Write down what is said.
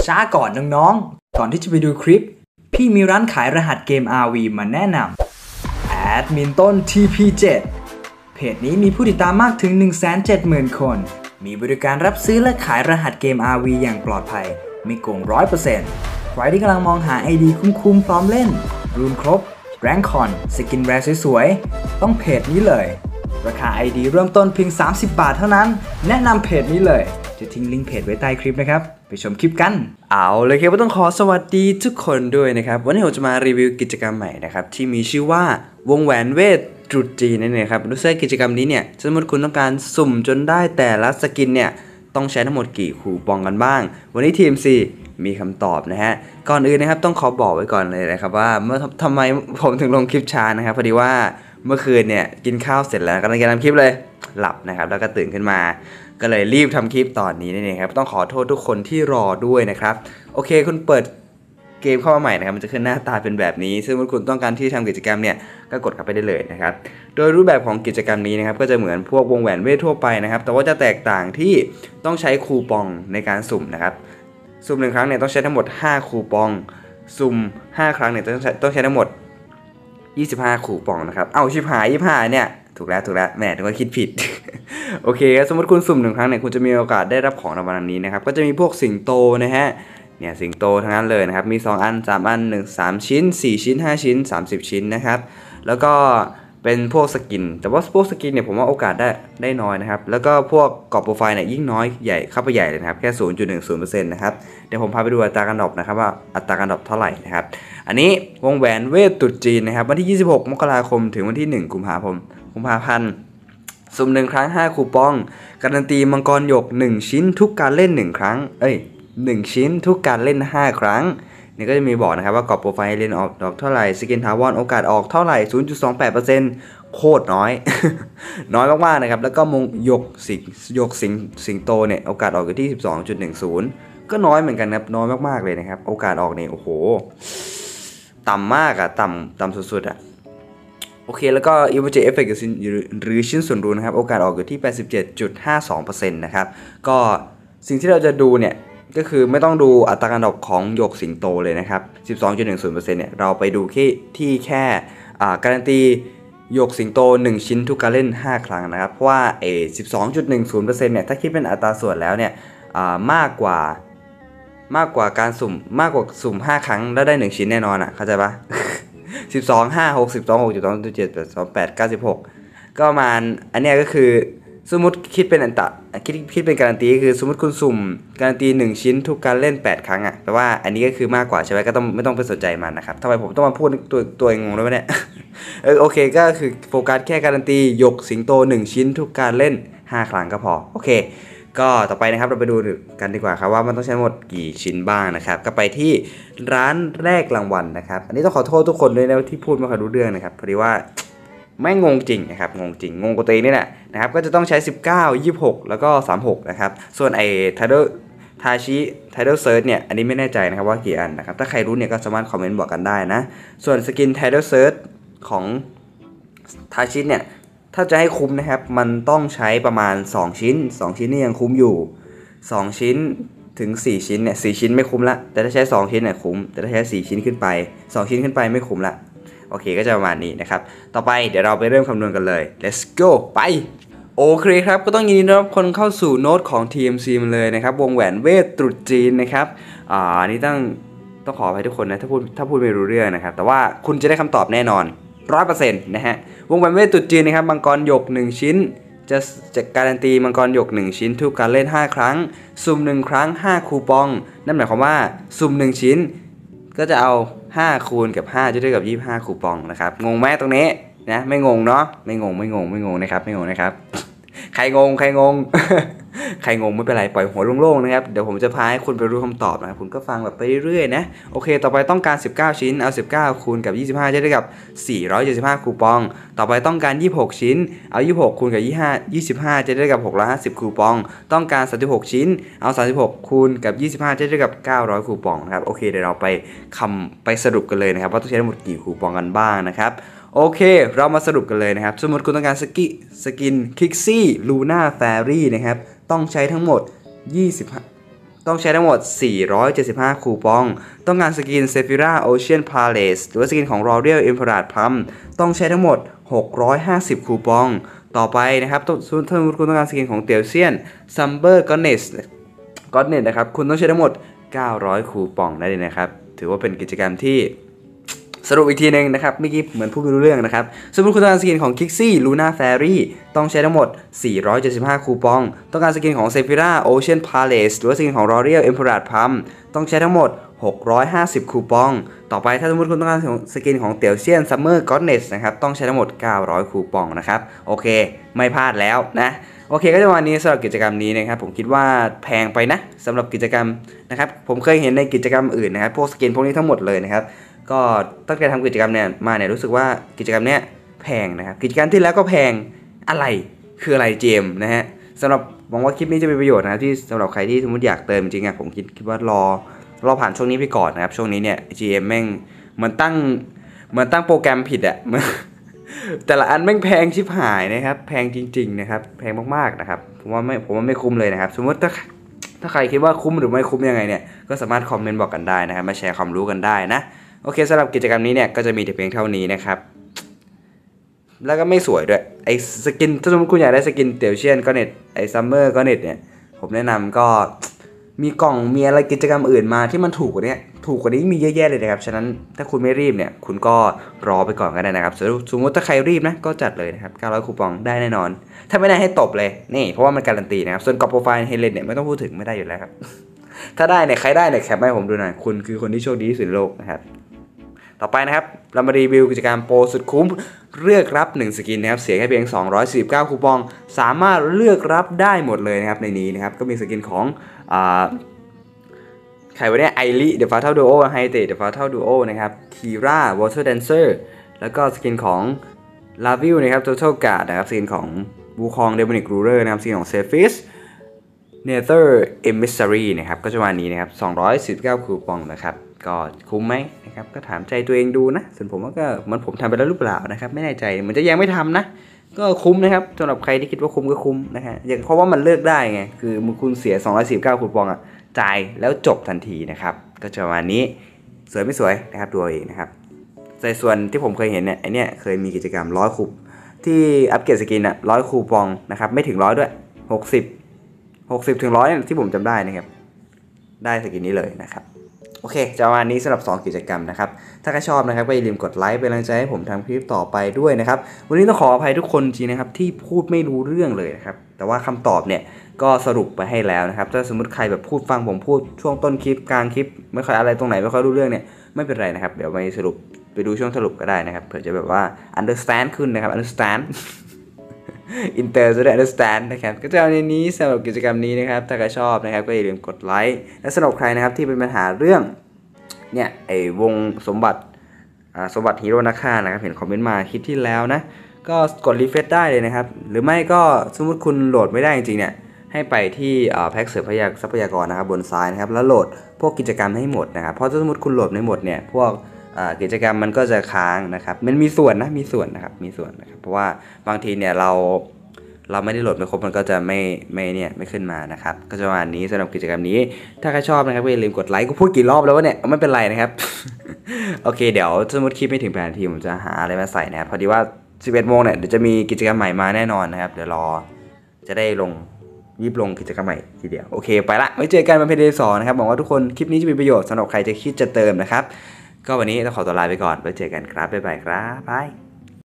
ช้าก่อนน้องๆก่อนที่จะไปดูคลิปพี่มีร้านขายรหัสเกม RV มาแนะนำแอดมินต้น TP7 เพจนี้มีผู้ติดตามมากถึง 170,000 คนมีบริการรับซื้อและขายรหัสเกม RV อย่างปลอดภัยไม่โกง 100% ใครที่กำลังมองหา ID คุ้มๆพร้อมเล่นรูนครบแรงคอนสกินแรร์สวยๆต้องเพจนี้เลยราคา ID เริ่มต้นเพียง30 บาทเท่านั้นแนะนำเพจนี้เลยจะทิ้งลิงก์เพจไว้ใต้คลิปนะครับไปชมคลิปกันเอาเลยครับต้องขอสวัสดีทุกคนด้วยนะครับวันนี้ผมจะมารีวิวกิจกรรมใหม่นะครับที่มีชื่อว่าวงแหวนเวทตรุษจีนนั่นเองครับรู้สึกกิจกรรมนี้เนี่ยสมมติคุณต้องการสุ่มจนได้แต่ละสกินเนี่ยต้องใช้ทั้งหมดกี่คูปองกันบ้างวันนี้ทีม C มีคำตอบนะฮะก่อนอื่นนะครับต้องขอบอกไว้ก่อนเลยนะครับว่าเมื่อทำไมผมถึงลงคลิปช้านะครับพอดีว่าเมื่อคืนเนี่ยกินข้าวเสร็จแล้วกำลังจะทำคลิปเลยหลับนะครับแล้วก็ตื่นขึ้นมาก็เลยรีบทำคลิปตอนนี้นั่นเองครับต้องขอโทษทุกคนที่รอด้วยนะครับโอเคคุณเปิดเกมเข้ามาใหม่นะครับมันจะขึ้นหน้าตาเป็นแบบนี้ซึ่งเมื่อคุณต้องการที่ทำกิจกรรมเนี่ยก็กดเข้าไปได้เลยนะครับโดยรูปแบบของกิจกรรมนี้นะครับก็จะเหมือนพวกวงแหวนเวททั่วไปนะครับแต่ว่าจะแตกต่างที่ต้องใช้คูปองในการสุ่มนะครับสุ่ม1ครั้งเนี่ยต้องใช้ทั้งหมด5คูปองสุ่ม5ครั้งเนี่ยต้องใช้ทั้งหมด25คูปองนะครับเอาชิบหาย25เนี่ยถูกแล้วแหมถึงว่าคิดผิด โอเคสมมติคุณสุ่ม1ครั้งเนี่ยคุณจะมีโอกาสได้รับของรางวัลนี้นะครับก็จะมีพวกสิงโตนะฮะเนี่ยสิงโตทั้งนั้นเลยนะครับมี2อัน3อัน1 3ชิ้น4ชิ้น5ชิ้น30ชิ้นนะครับแล้วก็เป็นพวกสกินแต่ว่าพวกสกินเนี่ยผมว่าโอกาสได้น้อยนะครับแล้วก็พวกกรอบโปรไฟล์เนี่ยยิ่งน้อยใหญ่เข้าไปใหญ่เลยนะครับแค่ 0.10% นะครับเดี๋ยวผมพาไปดูอัตราการดรอปนะครับว่าอัตราการดรอปเท่าไหร่นะครับอันนี้วงแหวนเวทตรุษจีนนะครับวันที่26มกราคมถึงวันที่1กุมภาพันธ์สุ่ม1ครั้ง5คูปองการันตีมังกรหยก1ชิ้นทุกการเล่น1ครั้ง1ชิ้นทุกการเล่น5ครั้งนี่ก็จะมีบอกนะครับว่ากรอบโปรไฟล์เล่นออกดอกเท่าไหร่สกินทาวอนโอกาสออกเท่าไหร่ 0.28% โคตรน้อย น้อยมากๆนะครับแล้วก็มงหยกสิงโตเนี่ยโอกาสออกอยู่ที่ 12.10 ก็น้อยเหมือนกันครับน้อยมากๆเลยนะครับโอกาสออกเนี่ยโอ้โหต่ำมากอะต่ำสุดๆอะโอเคแล้วก็ Emoji Effect หรือชิ้นส่วนรูนนะครับโอกาสออกอยู่ที่ 87.52% นะครับก็สิ่งที่เราจะดูเนี่ยก็คือไม่ต้องดูอัตราการดรอปของหยกสิงโตเลยนะครับ 12.10% เนี่ยเราไปดูที่แค่การันตีหยกสิงโต1ชิ้นทุกการเล่น5ครั้งนะครับเพราะว่า12.10% เนี่ยถ้าคิดเป็นอัตราส่วนแล้วเนี่ยมากกว่าการสุ่ม5ครั้งแล้วได้1ชิ้นแน่นอนอ่ะเข้าใจปะ12 5 6 12 6 12 7 8 8 9 16ก็ประมาณอันเนี้ยก็คือสมมติคิดเป็นคิดเป็นการันตีคือสมมติคุณสุ่มการันตี1ชิ้นทุกการเล่น8ครั้งอ่ะแปลว่าอันนี้ก็คือมากกว่าใช่ไหมก็ต้องไม่ต้องไปสนใจมันนะครับทำไมผมต้องมาพูดตัวเองงงด้วยวะเนี่ย โอเคก็คือโฟกัสแค่การันตีหยกสิงโต1ชิ้นทุกการเล่น5ครั้งก็พอโอเคก็ต่อไปนะครับเราไปดูกันดีกว่าครับว่ามันต้องใช้หมดกี่ชิ้นบ้างนะครับก็ไปที่ร้านแรกรางวัลนะครับอันนี้ต้องขอโทษทุกคนเลยนะที่พูดไม่ค่อยรู้เรื่องนะครับพอดีว่าไม่งงจริงนะครับงงกับตัวเองนี่แหละนะครับก็จะต้องใช้19 26แล้วก็36นะครับส่วนไอ้Tidal Search เนี่ยอันนี้ไม่แน่ใจนะครับว่ากี่อันนะครับถ้าใครรู้เนี่ยก็สามารถคอมเมนต์บอกกันได้นะส่วนสกิน Tidal Search ของทาชิเนี่ยถ้าจะให้คุ้มนะครับมันต้องใช้ประมาณ2ชิ้นนี่ยังคุ้มอยู่2ชิ้นถึง4ชิ้นเนี่ย4ชิ้นไม่คุ้มละแต่ถ้าใช้2ชิ้นเนี่ยคุ้มแต่ถ้าใช้4ชิ้นขึ้นไป2ชิ้นขึ้นไปไม่คุ้มละโอเคก็จะประมาณนี้นะครับต่อไปเดี๋ยวเราไปเริ่มคำนวณกันเลย let's go ไปโอเคครับก็ต้องยินดีต้อนรับคนเข้าสู่โน้ตของ TMC มันเลยนะครับวงแหวนเวทตรุษจีนนะครับอันนี้ต้องขออภัยทุกคนนะถ้าพูดไม่รู้เรื่องนะครับแต่ว่าคุณจะได้คำตอบแน่นอน 100% นะฮะวงแหวนเวทตรุษจีนนะครับมังกรหยก1ชิ้นจะการันตีมังกรหยก1ชิ้นทุกการเล่น5ครั้งสุ่ม1ครั้ง5คูปองนั่นหมายความว่าสุ่ม1ชิ้นก็จะเอา5คูณกับ5จะได้กับ25คูปองนะครับงงไหมตรงนี้นะไม่งงเนาะไม่งงนะครับไม่งงนะครับใครงง ใครงงไม่เป็นไรปล่อยหัวโล่งๆนะครับเดี๋ยวผมจะพาให้คุณไปรู้คำตอบนะครับคุณก็ฟังแบบไปเรื่อยๆนะโอเคต่อไปต้องการ19ชิ้นเอา19คูณกับ25จะได้กับ475คูปองต่อไปต้องการ26ชิ้นเอา26คูณกับ25จะได้กับ650คูปองต้องการ36ชิ้นเอา36คูณกับ25จะได้กับ900คูปองนะครับโอเคเดี๋ยวเราไปสรุปกันเลยนะครับว่าต้องใช้ทั้งหมดกี่คูปองกันบ้างนะครับโอเคเรามาสรุปกันเลยนะครับสมมติคุณต้องการสกินคิกซี่ลูน่าแฟรี่นะครับต้องใช้ทั้งหมดต้องใช้ทั้งหมด475คูปองต้องการสกิน Sephira Ocean Palace หรือว่าสกินของ L'Oreal Emerald Plum ต้องใช้ทั้งหมด650คูปองต่อไปนะครับถ้าคุณต้องการสกินของเตียวเซียน Summer Goddess นะครับคุณต้องใช้ทั้งหมด900คูปองได้เลยนะครับถือว่าเป็นกิจกรรมที่สรุปอีกทีนึงนะครับเมื่อกี้เหมือนพูดไม่รู้เรื่องนะครับสมมติคุณต้องการสกินของ Kixie Luna Fairy ต้องใช้ทั้งหมด475คูปองต้องการสกินของ Sephira Ocean Palace หรือว่าสกินของ L'Oreal Emerald Plum ต้องใช้ทั้งหมด650คูปองต่อไปถ้าสมมติคุณต้องการสกินของเตียวเซียน Summer Goddess นะครับต้องใช้ทั้งหมด900คูปองนะครับโอเคไม่พลาดแล้วนะโอเคก็จะวันนี้สำหรับกิจกรรมนี้นะครับผมคิดว่าแพงไปนะสำหรับกิจกรรมนะครับผมเคยเห็นในกิจกรรมอื่นนะครับพวกสกินพวกนี้ทั้งหมดเลยนะครับก็ตั้งใจทำกิจกรรมเนี่ยมาเนี่ยรู้สึกว่ากิจกรรมเนี้ยแพงนะครับกิจกรรมที่แล้วก็แพงอะไรคืออะไรเจมนะฮะสำหรับหวังว่าคลิปนี้จะมีประโยชน์นะครับที่สำหรับใครที่สมมติอยากเติมจริงๆผมคิดว่ารอผ่านช่วงนี้ไปก่อนนะครับช่วงนี้เนี่ย GM แม่งเหมือนตั้งโปรแกรมผิดอะแต่ละอันแม่งแพงชิบหายนะครับแพงจริงๆนะครับแพงมากๆนะครับผมว่าไม่คุ้มเลยนะครับสมมติถ้าใครคิดว่าคุ้มหรือไม่คุ้มยังไงเนี่ยก็สามารถคอมเมนต์บอกกันได้นะครับมาแชร์ความรู้กันได้นะโอเคสำหรับกิจกรรมนี้เนี่ยก็จะมีแต่เพียงเท่านี้นะครับแล้วก็ไม่สวยด้วยไอ้สกินถ้าสมมติคุณอยากได้สกินเตียวเชียนก็เน็ตไอ้ซัมเมอร์ก็เน็ตเนี่ยผมแนะนำก็มีกล่องมีอะไรกิจกรรมอื่นมาที่มันถูกกว่านี้มีเยอะแยะเลยนะครับฉะนั้นถ้าคุณไม่รีบเนี่ยคุณก็รอไปก่อนก็ได้นะครับสมมติถ้าใครรีบนะก็จัดเลยนะครับ900คูปองได้แน่นอนถ้าไม่ได้ให้ตบเลยนี่เพราะว่ามันการันตีนะครับส่วนกรอบโปรไฟล์เฮเลนเนี่ยไม่ต้องพูดถึงไม่ได้อยู่แล้วครับถ้าได้เนี่ยใครได้เนี่ยแคปให้ผมดูหน่อยคุณคือคนที่โชคดีที่สุดในโลกนะครับต่อไปนะครับเรามารีวิวกิจกรรมโปรสุดคุ้มเลือกรับ1สกินนะครับเสียแค่เพียง249คูปองสามารถเลือกรับได้หมดเลยนะครับในนี้นะครับก็มีสกินของใครวะเนี่ยไอริเดอะฟาเทลดูโอไฮเตะเดอะฟาเทลดูโอนะครับคีราวอเตอร์แดนเซอร์แล้วก็สกินของลาวิลนะครับโทเทลการ์ดนะครับสกินของบูคองเดมอนิกรูเลอร์นะครับสกินของเซฟิสเนเธอร์เอมิสซารีนะครับก็จะวันนี้นะครับ249คูปองนะครับก็คุ้มไหมนะครับก็ถามใจตัวเองดูนะส่วนผมก็เหมือนผมทำไปแล้วหรือเปล่านะครับไม่แน่ใจเหมือนจะยังไม่ทำนะก็คุ้มนะครับสำหรับใครที่คิดว่าคุ้มก็คุ้มนะฮะอย่างเพราะว่ามันเลือกได้ไงคือคุณเสีย249คูปองจ่ายแล้วจบทันทีนะครับก็จะประมาณนี้สวยไม่สวยนะครับดูเองนะครับในส่วนที่ผมเคยเห็นเนี่ยไอเนี้ยเคยมีกิจกรรม100คูปที่อัปเกรดสกิน100คูปองนะครับไม่ถึง100ด้วย60ถึง100ที่ผมจำได้นะครับได้สกินนี้เลยนะครับโอเคจะประมาณนี้สำหรับ2กิจกรรมนะครับถ้าใครชอบนะครับก็อย่าลืมกดไลค์เป็นกำลังใจให้ผมทำคลิปต่อไปด้วยนะครับวันนี้ต้องขออภัยทุกคนจริงนะครับที่พูดไม่รู้เรื่องเลยนะครับแต่ว่าคำตอบเนี่ยก็สรุปไปให้แล้วนะครับถ้าสมมติใครแบบพูดฟังผมพูดช่วงต้นคลิปกลางคลิปไม่ค่อยอะไรตรงไหนไม่ค่อยรู้เรื่องเนี่ยไม่เป็นไรนะครับเดี๋ยวไปสรุปไปดูช่วงสรุปก็ได้นะครับเผื่อจะแบบว่า understand ขึ้นนะครับ understand อินเตอร์จะได้ understand นะครับก็จะเอาในนี้สำหรับกิจกรรมนี้นะครับถ้าใครชอบนะครับก็อย่าลืมกดไลค์และสำหรับใครนะครับที่เป็นปัญหาเรื่องเนี่ยไอ้วงสมบัติฮีโร่นักฆ่านะครับเห็นคอมเมนต์มาคลิปที่แล้วนะก็กดรีเฟรชได้เลยนะครับหรือไม่ก็สมมติคุณโหลดไม่ได้จริงๆเนี่ยให้ไปที่แพ็กเสริมทรัพยากรนะครับบนซ้ายนะครับแล้วโหลดพวกกิจกรรมให้หมดนะครับเพราะถ้าสมมติคุณโหลดไม่หมดเนี่ยพวกกิจกรรมมันก็จะค้างนะครับมันมีส่วนนะครับเพราะว่าบางทีเนี่ยเราไม่ได้โหลดไม่ครบมันก็จะไม่ขึ้นมานะครับก็จะประมาณนี้สำหรับกิจกรรมนี้ถ้าใครชอบนะครับอย่าลืมกดไลค์ก็พูดกี่รอบแล้ววะเนี่ยไม่เป็นไรนะครับ โอเคเดี๋ยวสมมติคลิปไม่ถึง8 นาทีผมจะหาอะไรมาใส่นะครับพอดีว่า11 โมงเนี่ยเดี๋ยวจะมีกิจกรรมใหม่มาแน่นอนนะครับเดี๋ยวรอจะได้ลงกิจกรรมใหม่ทีเดียวโอเคไปละไว้เจอกันบนเพจ2นะครับหวังว่าทุกคนคลิปนี้จะมีประโยชน์สำหรับใครจะคิดจะเติมนะครับก็วันนี้ต้องขอตัวลาไปก่อนไว้เจอกันครับบ๊ายบายครับบาย